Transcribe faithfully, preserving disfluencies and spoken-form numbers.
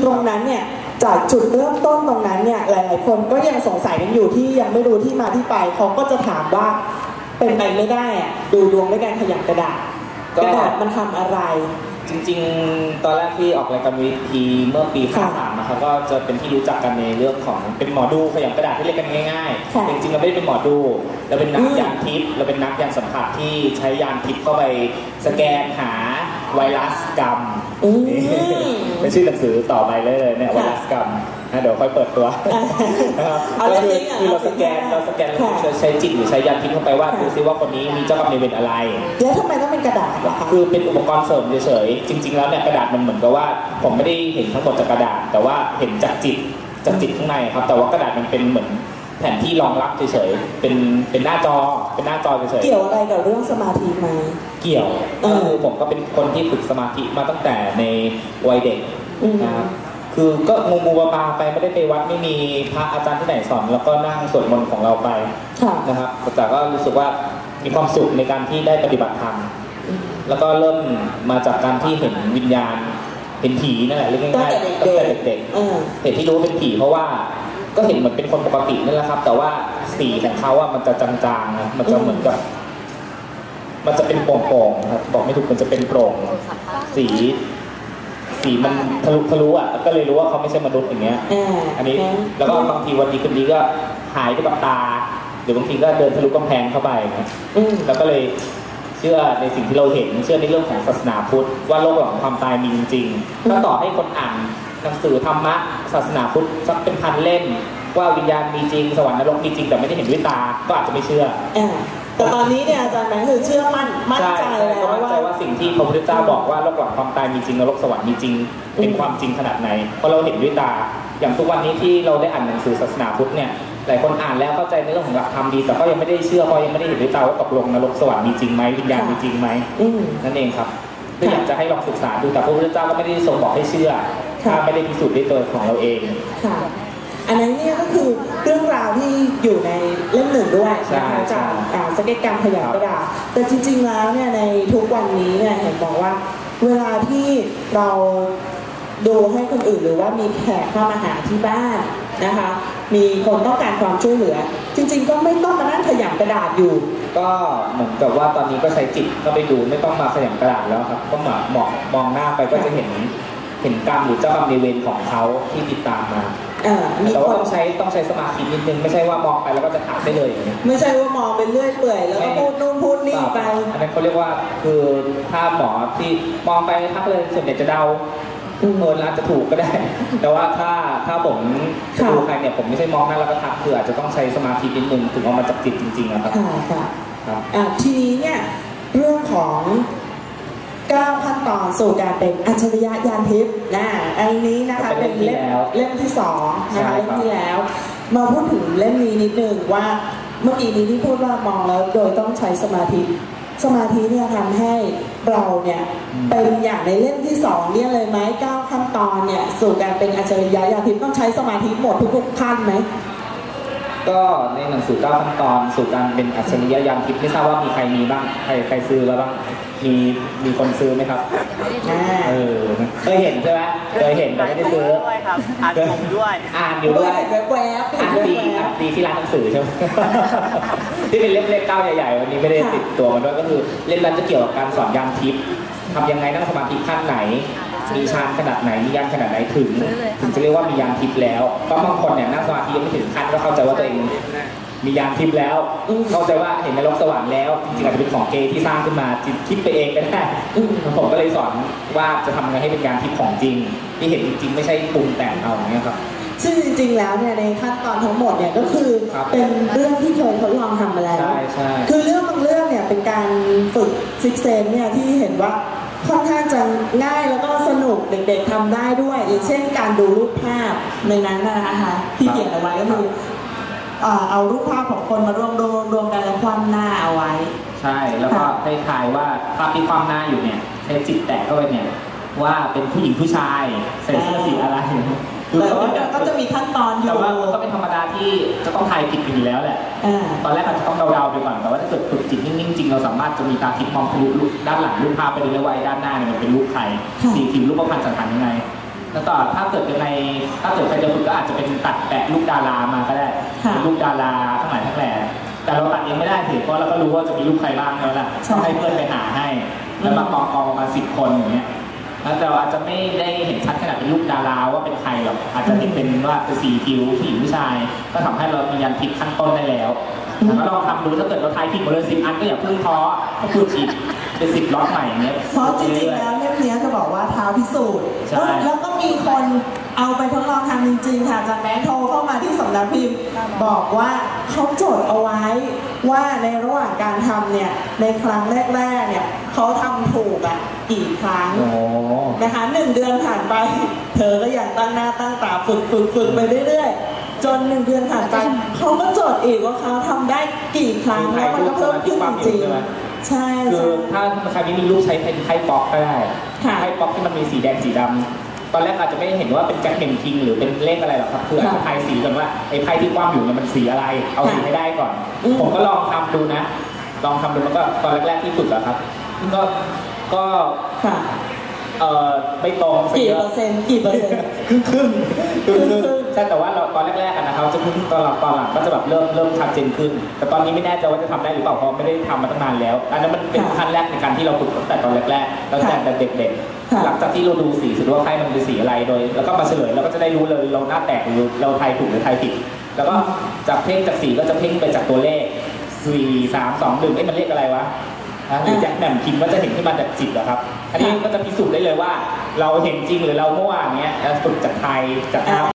ตรงนั้นเนี่ยจากจุดเริ่มต้นตรงนั้นเนี่ยหลายๆคนก็ยังสงสัยกันอยู่ที่ยังไม่รู้ที่มาที่ไปเขาก็จะถามว่าเป็นไปไม่ได้อะดูดวงด้วยการขยับกระดาษกระดาษมันทำอะไรจริงๆตอนแรกที่ออกรายการวิธีเมื่อปีห้าสามนะครับก็จะเป็นที่รู้จักกันในเรื่องของเป็นหมอดูขยับกระดาษที่เรียกกันง่ายๆจริงๆเราไม่ได้เป็นหมอดูเราเป็นนักยานทิพย์เราเป็นนักยานสัมผัสที่ใช้ยานทิพย์เข้าไปสแกนหาไวรัสกรรมเป็นชื่อหนังสือต่อไปเลยเนี่ยไวรัสกรรมเดี๋ยวค่อยเปิดตัวนะครับก็คือคือเราสแกนเราสแกนใช้จิตหรือใช้ยานทิพย์เข้าไปว่าดูซิว่าคนนี้มีเจ้ากรรมนายเวรอะไรแล้วทำไมต้องเป็นกระดาษล่ะคะคือเป็นอุปกรณ์เสริมเฉยๆจริงๆแล้วเนี่ยกระดาษมันเหมือนกับว่าผมไม่ได้เห็นทั้งหมดจากกระดาษแต่ว่าเห็นจากจิตจากจิตข้างในครับแต่ว่ากระดาษมันเป็นเหมือนแผนที่รองรับเฉยๆเป็นเป็นหน้าจอเป็นหน้าจอเฉยๆเกี่ยวอะไรกับเรื่องสมาธิไหมเกี่ยวคือผมก็เป็นคนที่ฝึกสมาธิมาตั้งแต่ในวัยเด็กนะครับคือก็งูงูปลาไปไม่ได้ไปวัดไม่มีพระอาจารย์ที่ไหนสอนแล้วก็นั่งสวดมนต์ของเราไปนะครับแต่ก็รู้สึกว่ามีความสุขในการที่ได้ปฏิบัติธรรมแล้วก็เริ่มมาจากการที่เห็นวิญญาณเห็นผีนั่นแหละเรื่องง่ายๆตั้งแต่เด็กๆเห็นที่รู้เป็นผีเพราะว่าก็เห็นเหมือนเป็นคนปกตินั่นแหละครับแต่ว่าสีของเขาอะมันจะจางๆนะมันจะเหมือนกับมันจะเป็นโปร่งๆครับบอกไม่ถูกมันจะเป็นโปร่งสีสีมันทะลุทะลุอ่ะก็เลยรู้ว่าเขาไม่ใช่มนุษย์อย่างเงี้ยอันนี้แล้วก็บางทีวันดีคืนดีก็หายไปกับตาหรือบางทีก็เดินทะลุกำแพงเข้าไปแล้วก็เลยเชื่อในสิ่งที่เราเห็นเชื่อในเรื่องของศาสนาพุทธว่าโลกหลังความตายมีจริงๆถ้าต่อให้คนอ่านหนังสือธรรมะศาสนาพุทธสักเป็นพันเล่มว่าวิญญาณมีจริงสวรรค์นรกมีจริงแต่ไม่ได้เห็นด้วยตาก็อาจจะไม่เชื่อแต่ตอนนี้เนี่ยอาจารย์แบงค์คือเชื่อมั่นมั่นใจแล้วว่ามั่นใจว่าสิ่งที่พระพุทธเจ้าบอกว่าโลกหลังความตายมีจริงนรกสวรรค์มีจริงเป็นความจริงขนาดไหนเพราะเราเห็นด้วยตาอย่างทุกวันนี้ที่เราได้อ่านหนังสือศาสนาพุทธเนี่ยหลายคนอ่านแล้วเข้าใจในเรื่องของหลักธรรมดีแต่ก็ยังไม่ได้เชื่อเพราะยังไม่ได้เห็นด้วยตาว่าตกลงนรกสวรรค์มีจริงไหมวิญญาณมีจริงไหมนั่นเองครับก็อยากจะให้ลองศึกษาดูแต่พระพุทธเจ้าก็ไม่ได้ทรงบอกให้เชื่อถ้าไม่ได้พิสูจน์ด้วยตัวของเราเองอันนั้นเนี่ยก็คือเรื่องราวที่อยู่ในเล่มหนึ่งด้วยนะคะจากสเก็ตกรรมขยับกระดาษแต่จริงๆแล้วเนี่ยในทุกวันนี้เนี่ยเห็นบอกว่าเวลาที่เราดูให้คนอื่นหรือว่ามีแขกเข้ามาหาที่บ้านนะคะมีคนต้องการความช่วยเหลือจริงๆก็ไม่ต้องมานั่งขยับกระดาษอยู่ก็เหมือนกับว่าตอนนี้ก็ใช้จิตก็ไปดูไม่ต้องมาขยับกระดาษแล้วครับก็มามองมองหน้าไปก็จะเห็นเห็นกรรมหรือเจ้ากรรมนายเวรของเขาที่ติดตามมาแต่ว่าต้องใช้ต้องใช้สมาธินิดนึงไม่ใช่ว่ามองไปแล้วก็จะทักได้เลยอย่างเงี้ยไม่ใช่ว่ามองเป็นเลื่อยเปื่อยแล้วก็พูดนู่นพูดนี่ไปอันนั้นเขาเรียกว่าคือถ้าหมอที่มองไปทักเลยส่วนใหญ่จะเดาเอออาจจะถูกก็ได้แต่ว่าถ้าถ้าผมดูใครเนี่ยผมไม่ใช่มองหน้าแล้วก็ทักคืออาจจะต้องใช้สมาธินิดนึงถึงเอามาจากจิตจริงๆนะครับค่ะค่ะทีนี้เนี่ยเรื่องของเก้าขั้นตอนสู่การเป็นอัจฉริยะยานทิพย์นะอันนี้นะคะเป็นเล่มเล่มที่สองนะคะเล่มที่แล้วมาพูดถึงเล่มนี้นิดนึงว่าเมื่อกี้นี้ที่พูดว่ามองแล้วโดยต้องใช้สมาธิสมาธิเนี่ยทำให้เราเนี่ยเป็นอย่างในเล่มที่สองเนี่ยเลยไหมเก้าขั้นตอนเนี่ยสู่การเป็นอัจฉริยะยานทิพย์ต้องใช้สมาธิหมดทุกๆขั้นไหมก็ในหนังสือเก้าขั้นตอนสู่การเป็นอัจฉริยะยานทิพย์ไม่ทราบว่ามีใครมีบ้างใครใครซื้อแล้วบ้างมีมีคนซื้อไหมครับเออเคยเห็นใช่ไหมเคยเห็นแต่ไม่ได้ซื้อด้วยครับอ่านอยู่ด้วยอ่านอยู่ด้วยแวบๆอ่านดีอ่านดีที่ร้านหนังสือใช่ไหมที่เป็นเล่มเล็กเก้าใหญ่ๆวันนี้ไม่ได้ติดตัวมาด้วยก็คือเล่มนั้นจะเกี่ยวกับการสอนยานทิพย์ทำยังไงนั่งสมาธิขั้นไหนมีฌานขนาดไหนมียานขนาดไหนถึงถึงจะเรียกว่ามียานทิพย์แล้วก็บางคนเนี่ยนั่งสมาธิยังไม่ถึงขั้นก็เข้าใจว่าตัวเองมียานทิพย์แล้วเข้าใจว่าเห็นนรกสวรรค์แล้วจริงๆอาจจะเป็นของเกย์ที่สร้างขึ้นมาจิตคิดไปเองก็ได้ผมก็เลยสอนว่าจะทำยังไงให้เป็นยานทิพย์ของจริงที่เห็นจริงๆไม่ใช่ปรุงแต่งเอาอย่างเงี้ยครับซึ่งจริงๆแล้วเนี่ยในขั้นตอนทั้งหมดเนี่ยก็คือเป็นเรื่องที่เคยทดลองทำมาแล้วคือเรื่องบางเรื่องเนี่ยเป็นการฝึกซิกเซนเนี่ยที่เห็นว่าค่อนข้างจะง่ายแล้วก็สนุกเด็กๆทำได้ด้วยอย่างเช่นการดูรูปภาพในนั้นนะคะที่เขียนเอาไว้ก็คือเอารูปภาพของคนมารวมรวมกันแล้วคว่ำหน้าเอาไว้ใช่แล้วก็ให้ทายว่าภาพที่คว่ำหน้าอยู่เนี่ยใช้จิตแตะเข้าไปเนี่ยว่าเป็นผู้หญิงผู้ชายใส่เสื้อสีอะไรแต่ว่าก็จะมีขั้นตอนอยู่แต่ว่าก็เป็นธรรมดาที่จะต้องทายผิดอยู่แล้วแหละตอนแรกเราจะต้องเดาๆไปก่อนแต่ว่าถ้าเกิดฝึกจิตนิ่งๆจริงเราสามารถจะมีตาทิพย์มองทะลุด้านหลังรูปภาพไปดูได้ว่าด้านหน้าเนี่ยมันเป็นรูปใครสีผิวรูปพรรณสันฐานยังไงแล้วต่อถ้าเกิดเป็นในถ้าเกิดใครจะฝึกก็อาจจะเป็นตัดแบบลูกดารามาก็ได้เป็นลูกดาราทั้งหลายทั้งแหล่แต่เราตัดเองไม่ได้ถือเพราะเราก็รู้ว่าจะมีลูกใครบ้างแล้วล่ะต้องให้เพื่อนไปหาให้แล้วมากองกองประมาณสิบคนอย่างเงี้ยแล้วเราอาจจะไม่ได้เห็นชัดขนาดเป็นลูกดาราว่าเป็นใครหรอกอาจจะเห็นเป็นว่าเป็นสีผิวผู้หญิงผู้ชายก็ทำให้เรามียันผิดขั้นต้นได้แล้วแล้วก็ลองทำดูถ้าเกิดเราทายผิดหมดเลยสิบอันก็อย่าเพิ่งท้อก็พูดอีกเป็นสิบล็อกใหม่อย่างเงี้ยเพราะจริงๆแล้วเล่มนี้จะบอกว่าท้าพิสูจน์แล้วก็มีคนเอาไปทดลองทำจริงๆค่ะจากนั้นโทรเข้ามาที่สำนักพิมพ์บอกว่าเขาจดเอาไว้ว่าในระหว่างการทำเนี่ยในครั้งแรกๆเนี่ยเขาทำถูกอ่ะกี่ครั้งนะคะหนึ่งเดือนผ่านไปเธอก็ยังตั้งหน้าตั้งตาฝึกฝึกฝึกไปเรื่อยๆจนหนึ่งเดือนผ่านไปเขาก็จดอีกว่าเขาทำได้กี่ครั้งแล้วมันก็เพิ่มขึ้นจริงๆใช่คือถ้าใครไม่มีลูกใช้เป็นไพ่ป๊อกก็ได้ไพ่ป๊อกที่มันมีสีแดงสีดำตอนแรกอาจจะไม่เห็นว่าเป็นแจ็คเฮนคิงหรือเป็นเลขอะไรหรอกครับคืออาจจะทายสีกันว่าไอ้ไพ่ที่คว่ำอยู่เนี่ยมันสีอะไรเอาสีให้ได้ก่อนผมก็ลองทำดูนะลองทำดูแล้วก็ตอนแรกๆที่ฝึกอะครับก็ก็เอ่อไม่ตรงกี่เปอร์เซ็นต์กี่เปอร์เซ็นต์ครึ่งครึ่งครึ่งครึ่งใช่แต่ว่าเราตอนแรกๆนะครับจะพึ่งตอนหลังตอนหลังก็จะแบบเริ่มเริ่มชัดเจนขึ้นแต่ตอนนี้ไม่แน่ใจว่าจะทำได้หรือเปล่าเพราะไม่ได้ทำมาตั้งนานแล้วอันนั้นมันเป็นขั้นแรกในการที่เราฝึกตั้งแต่ตอนแรกๆตั้งแต่เด็กๆหลังจากที่เราดูสีสุดว่าไพ่มันเป็นสีอะไรโดยแล้วก็มาเฉลยเราก็จะได้รู้เลยเราหน้าแตกหรือเราทายถูกหรือทายผิดแล้วก็จากเพ่งจากสีก็จะเพ่งไปจากตัวเลขสี่สามสองหนึ่งไอ้มันเลขอะไรวะหรือจากแหม่มพิมพ์ก็จะเห็นขึ้นมาจากจิตเหรอครับอันนี้ก็จะพิสูจน์ได้เลยว่าเราเห็นจริงหรือเรามั่วอย่างเงี้ยฝึกจากไทยจาก